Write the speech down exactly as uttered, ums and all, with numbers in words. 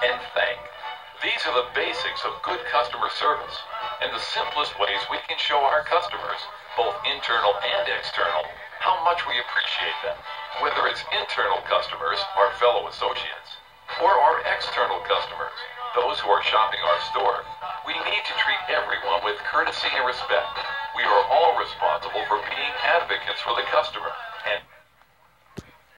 and thank. These are the basics of good customer service and the simplest ways we can show our customers, both internal and external, how much we appreciate them. Whether it's internal customers, our fellow associates, or our external customers, those who are shopping our store, we need to treat everyone with courtesy and respect. We are all responsible for being advocates for the customer and